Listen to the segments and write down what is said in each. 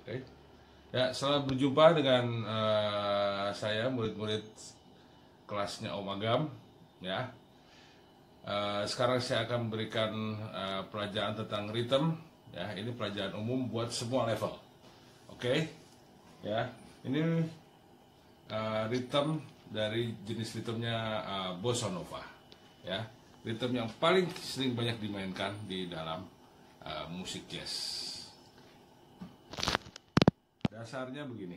Oke. Ya, selamat berjumpa dengan saya murid-murid kelasnya Om Agam. Ya, sekarang saya akan memberikan pelajaran tentang rhythm. Ya, ini pelajaran umum buat semua level. Oke. Ya, ini rhythm dari jenis rhythmnya bossa nova. Ya, rhythm yang paling sering banyak dimainkan di dalam musik jazz. Dasarnya begini.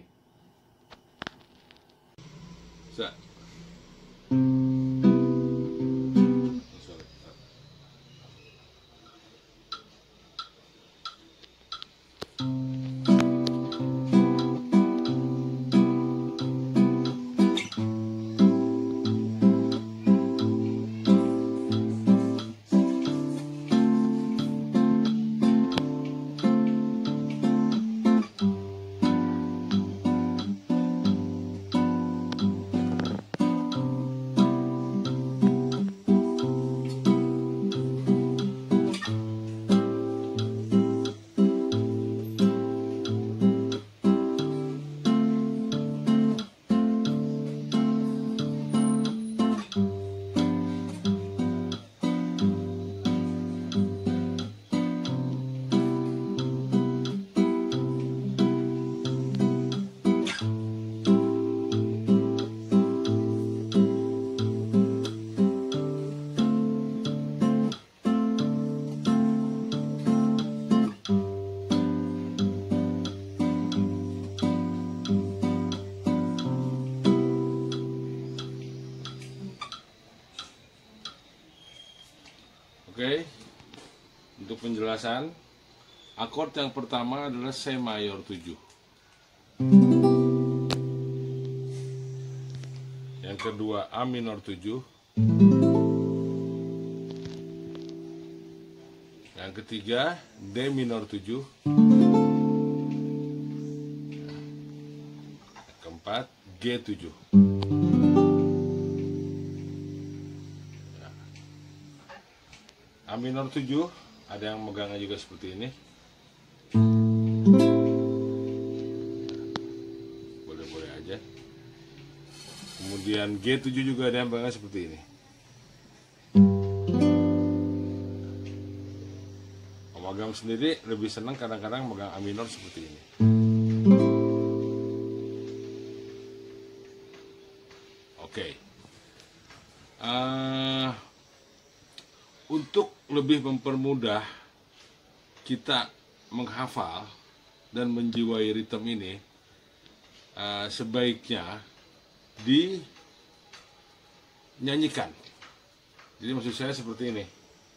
Sa. Oke, untuk penjelasan, akord yang pertama adalah C mayor 7. Yang kedua A minor 7. Yang ketiga D minor 7. Yang keempat G 7. A minor 7, ada yang megangnya juga seperti ini. Boleh-boleh aja. Kemudian G7 juga ada yang megangnya seperti ini. Om Agam sendiri lebih senang kadang-kadang megang A minor seperti ini. Oke. Untuk lebih mempermudah kita menghafal dan menjiwai ritme ini, sebaiknya dinyanyikan. Jadi maksud saya seperti ini.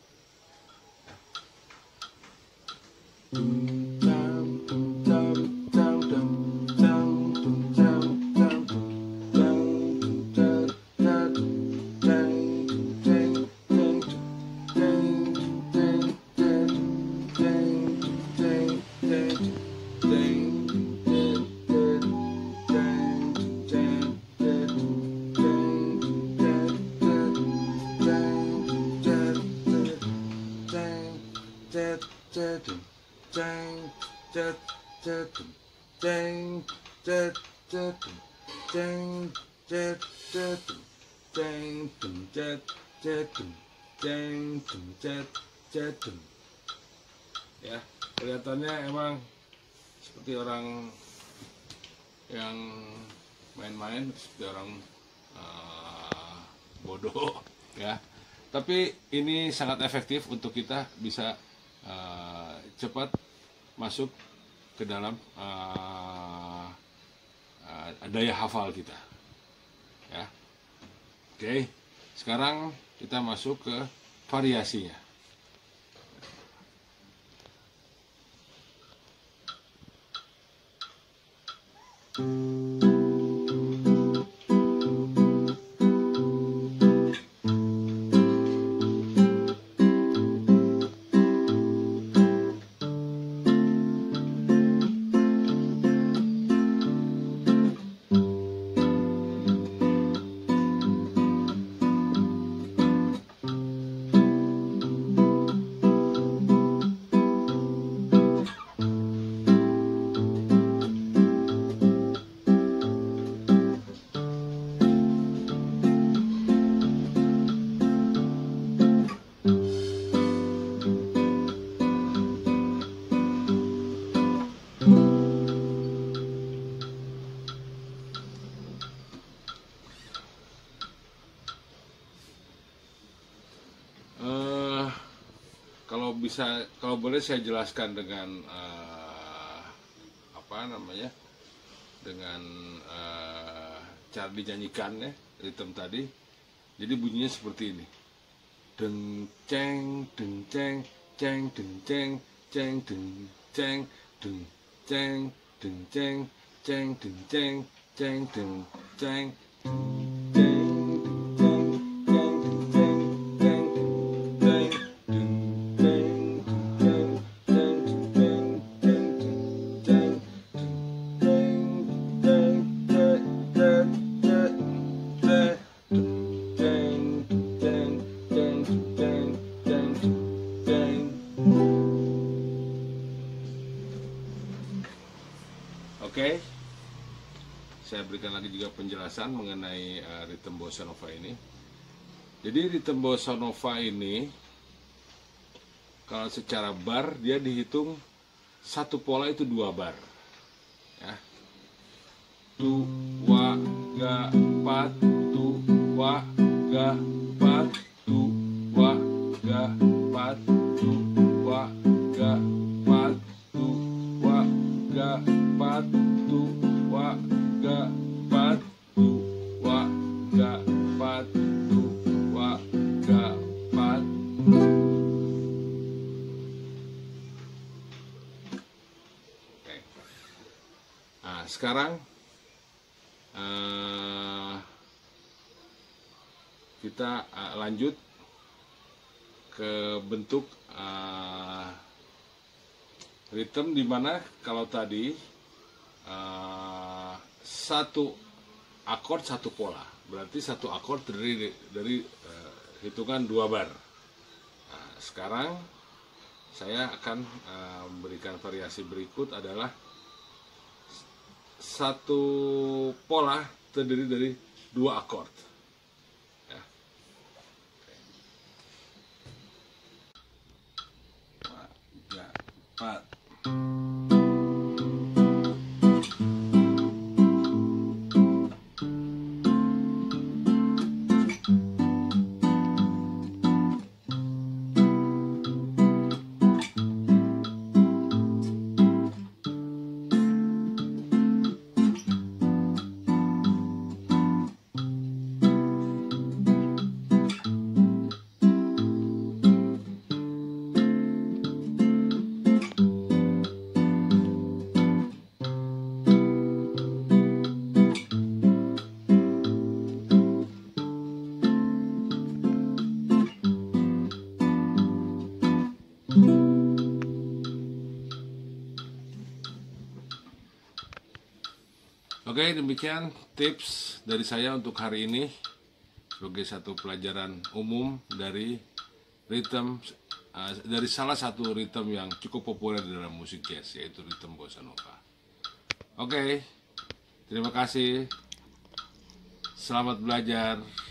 Ya, kelihatannya emang seperti orang yang main-main, seperti orang bodoh, ya. Tapi ini sangat efektif untuk kita bisa cepat masuk ke dalam daya hafal kita, ya. Oke, sekarang kita masuk ke variasinya. bisa, kalau boleh saya jelaskan dengan apa namanya, dengan cara dinyanyikan ya, ritme tadi. Jadi bunyinya seperti ini. Deng ceng deng ceng ceng deng ceng ceng deng ceng deng ceng deng ceng ceng deng ceng ceng deng ceng. Oke, saya berikan lagi juga penjelasan mengenai ritme bossa nova ini. Jadi ritme bossa nova ini, kalau secara bar dia dihitung satu pola itu 2 bar. Ya. Tu, wa, ga, pat, tu, wa, ga, pat, tu, wa, ga, pat, tu, wa, ga, pat, tu, wa, ga, pat, tu, wa, ga, pat, tu, wa, ga, pat, tu, wa, ga, pat. Oke. Nah, sekarang kita lanjut ke bentuk ritme, dimana kalau tadi satu akord satu pola, berarti satu akord terdiri dari hitungan 2 bar. Nah, sekarang saya akan memberikan variasi berikut, adalah satu pola terdiri dari 2 akord. Ya. 2, 3, 4. Oke, demikian tips dari saya untuk hari ini sebagai satu pelajaran umum dari ritme, dari salah satu ritme yang cukup populer di dalam musik jazz, yaitu ritme bossa nova. Oke, terima kasih. Selamat belajar.